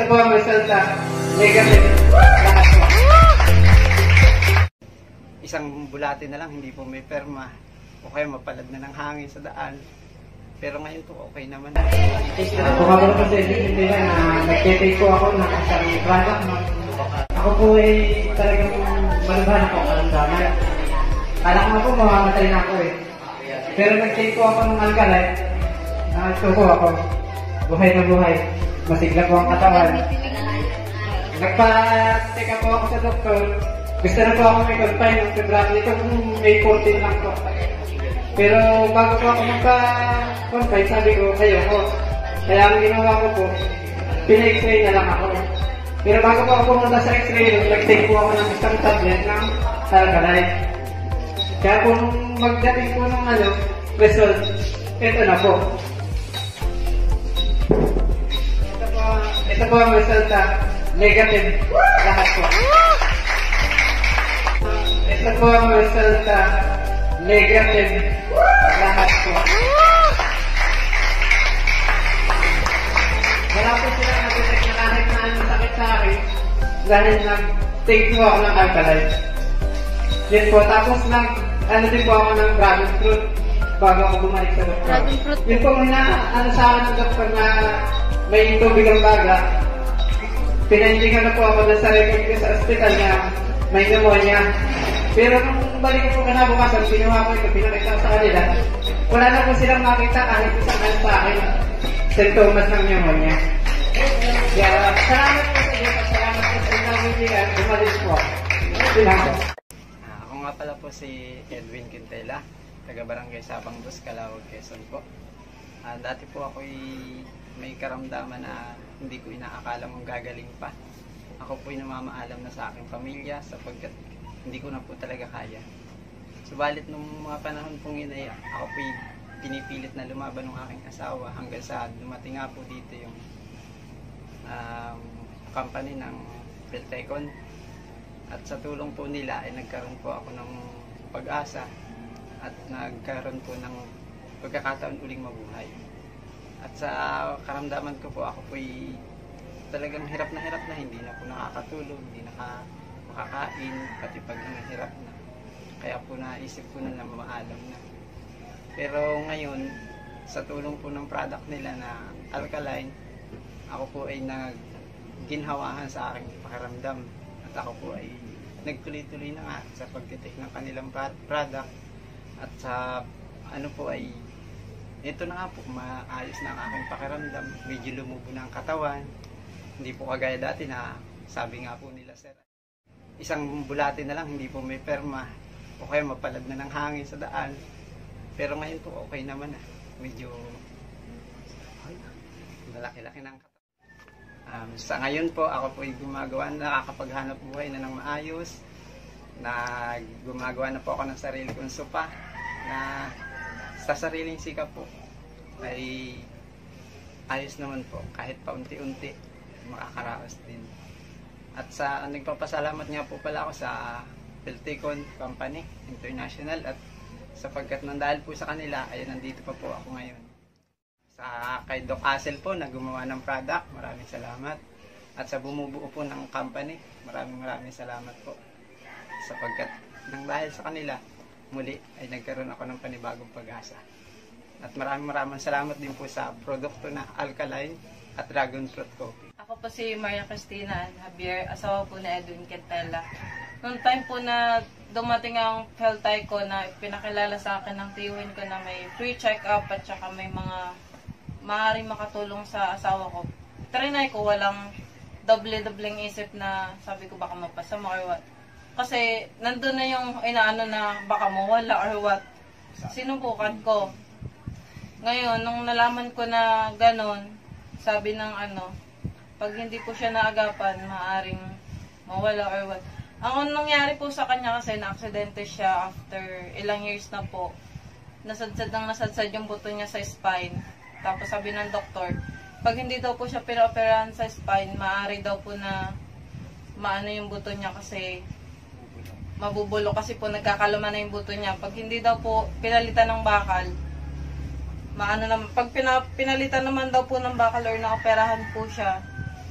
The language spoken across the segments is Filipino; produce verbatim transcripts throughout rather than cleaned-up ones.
po ang resulta. Negative. Lahat po. Isang bulate na lang, hindi po may perma. O kaya mapalad na ng hangin sa daan. Pero ngayon po, okay naman. Bumabalo ko sa edit nila na nag-take po ako ng isang product. Ako po ay talagang malabhan ako kalamdaman. Kala ko nga po mamamatay na ako eh. Pero nag-take po ako ng alkaline. Nagtuko ako. Buhay na buhay. Masigla po ang katawan. Nagpa-take po ako sa doktor. Gusto na po ako may confine ng February. Ito po May fourteen lang po. Pero bago po ako magpa-confine, sabi ko, kayo ko. Kaya ang ginawa ko po, pina-x-ray na lang ako. Pero bago po ako pumunta sa x-ray, nag-take po ako ng isang tablet ng alkaline. Kaya po nung magdating po ng ano, result, ito na po. Ito po, ito po ang resulta. Negative. Lahat po. Ito po ang resulta. Negative. Lahat po. Wala po sila natitake na kahit na anong sakit sa akin dahil nag-take po ako ng alkaline. Yun po. Tapos nag, ano din po ako ng dragon fruit bago ako bumalik sa doktor. Dragon fruit? Yun po muna, ano sa akin ng doktor na may tubig ang baga. Pinahindigan na po ako na sa record ko sa ospital na may pneumonia. Pero nung balik ko po kanabukasan, sinuha ko ito, pinakita ko sa kanila. Wala na po silang makita kahit isang ano sa akin. Sintomas ng pneumonia. Kaya salamat po sa iyo. Salamat po sa inyong video. Bumalis po. Salamat. Ah, ako nga pala po si Edwin Quintela, taga-barangay Sabang Dos, Calawag, Quezon po. Ah, dati po ako'y may karamdaman na hindi ko inaakala mong gagaling pa. Ako po'y namamaalam na sa aking pamilya sapagkat hindi ko na po talaga kaya. Subalit nung mga panahon pong yun ay ako po'y pinipilit na lumaban ng aking asawa hanggang sa dumating nga po dito yung um, company ng Philtycoon. At sa tulong po nila ay nagkaroon po ako ng pag-asa at nagkaroon po ng pagkakataon uling mabuhay. At sa karamdaman ko po, ako po'y talagang hirap na hirap na, hindi na po nakakatulog, hindi na makakain, pati pag hirap na. Kaya po naisip ko na na mamaalam na. Pero ngayon, sa tulong po ng product nila na alkaline, ako po ay nagginhawahan sa aking pakiramdam. At ako po ay nagtuloy-tuloy na nga sa pagtitik ng kanilang product. At sa ano po ay ito na nga po, maayos na ang aking pakiramdam. Medyo lumubo na ang katawan. Hindi po kagaya dati na sabi nga po nila, sir, isang bulate na lang, hindi po may perma. O kaya mapalad na ng hangin sa daan. Pero ngayon po, okay naman na. Medyo malaki-laki ng katawan. Um, sa ngayon po, ako po ay gumagawa na, nakakapaghanap buhay na ng maayos. Na gumagawa na po ako ng sarili kong sopa. Na sa sariling sikap po ay ayos naman po kahit paunti-unti makakaraos din. At sa nagpapasalamat nga po pala ako sa Philtycoon Company International at sapagkat nang dahil po sa kanila ay nandito pa po ako ngayon. Sa kay Doc Asel po na gumawa ng product, maraming salamat. At sa bumubuo po ng company, maraming maraming salamat po. Sapagkat nang dahil sa kanila muli ay nagkaroon ako ng panibagong pag-asa. At maraming maraming salamat din po sa produkto na alkaline at dragon fruit coffee. Ako po si Maria Cristina Javier, asawa po ni Edwin Quintela. Noong time po na dumating ang Philtycoon na pinakilala sa akin ng tiyuhin ko na may free check-up at saka may mga maaaring makatulong sa asawa ko. Trinay ko, walang doble-dobleng isip na sabi ko baka mapasama or what. Kasi nandun na yung inaano na baka mawala or what. Sinubukan ko. Ngayon, nung nalaman ko na ganon, sabi ng ano, pag hindi po siya naagapan, maaaring mawala or what. Ang nangyari po sa kanya kasi na-aksidente siya after ilang years na po. Nasadsad ng nasadsad yung buto niya sa spine. Tapos sabi ng doktor, pag hindi daw po siya pinaoperahan sa spine, maaari daw po na maano yung buto niya kasi mabubulo kasi po nagkakalaman na yung buto niya. Pag hindi daw po pinalitan ng bakal, maano naman, pag pina, pinalitan naman daw po ng bakal or naoperahan po siya,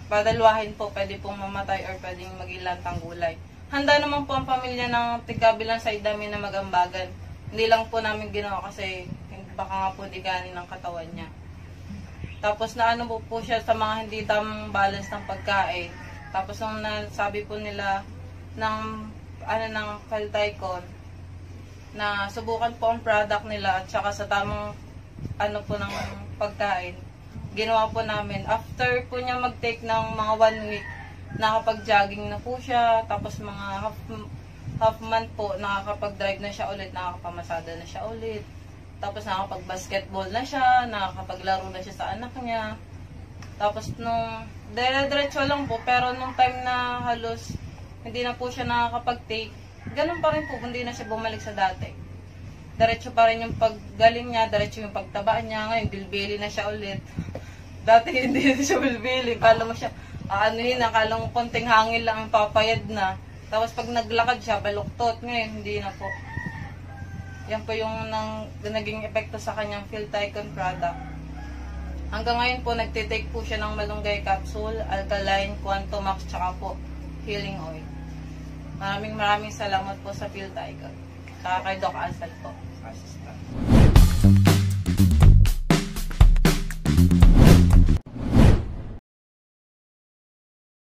padalwahin po, pwede pong mamatay or pwedeng magilantang gulay. Handa naman po ang pamilya ng tigkabilang sa idami na magambagan. Hindi lang po namin ginawa kasi baka nga po di kanin ng katawan niya. Tapos naano po po siya sa mga hindi tamang balance ng pagkain. Tapos nung nasabi po nila ng ano ng Philtycoon na subukan po ang product nila at saka sa tamang ano po ng pagkain, ginawa po namin. After po niya mag-take ng mga one week, nakapag-jogging na po siya. Tapos mga half, half month po, nakakapag-drive na siya ulit, nakakapamasada na siya ulit. Tapos nakakapag-basketball na siya, nakakapaglaro na siya sa anak niya. Tapos nung, dire-diretso lang po, pero nung time na halos hindi na po siya nakakapag-take, ganun pa rin po, hindi na siya bumalik sa dati. Diretso pa rin yung paggaling niya, diretso yung pagtaba niya. Ngayon, bilbili na siya ulit. Dati hindi na siya bilbili. Kala mo siya, aanuhin, akala mo konting hangin lang ang papayad na. Tapos pag naglakad siya, baluktot. Ngayon, hindi na po. Yan po yung nang, naging epekto sa kanyang Philtycoon product. Hanggang ngayon po, nagtitake po siya ng malunggay capsule, alkaline, quantomax, tsaka po healing oil. Maraming maraming salamat po sa Philtycoon. Saka kay Doc Ansel po. Assistant.